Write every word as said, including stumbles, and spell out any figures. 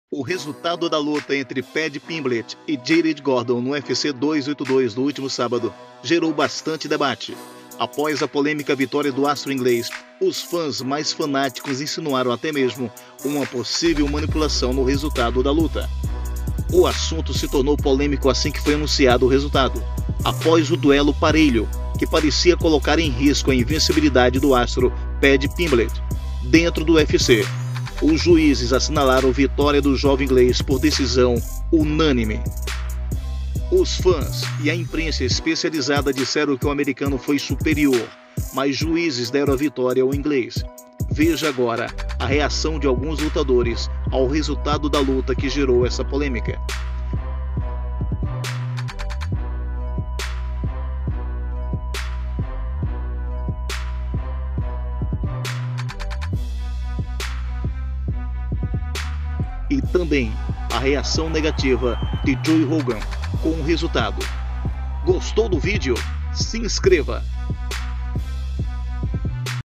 O resultado da luta entre Paddy Pimblett e Jared Gordon no U F C duzentos e oitenta e dois do último sábado gerou bastante debate. Após a polêmica vitória do astro inglês, os fãs mais fanáticos insinuaram até mesmo uma possível manipulação no resultado da luta. O assunto se tornou polêmico assim que foi anunciado o resultado, após o duelo parelho, que parecia colocar em risco a invencibilidade do astro Paddy Pimblett dentro do U F C. Os juízes assinalaram a vitória do jovem inglês por decisão unânime. Os fãs e a imprensa especializada disseram que o americano foi superior, mas juízes deram a vitória ao inglês. Veja agora a reação de alguns lutadores ao resultado da luta que gerou essa polêmica. E também a reação negativa de Joe Rogan com o resultado. Gostou do vídeo? Se inscreva!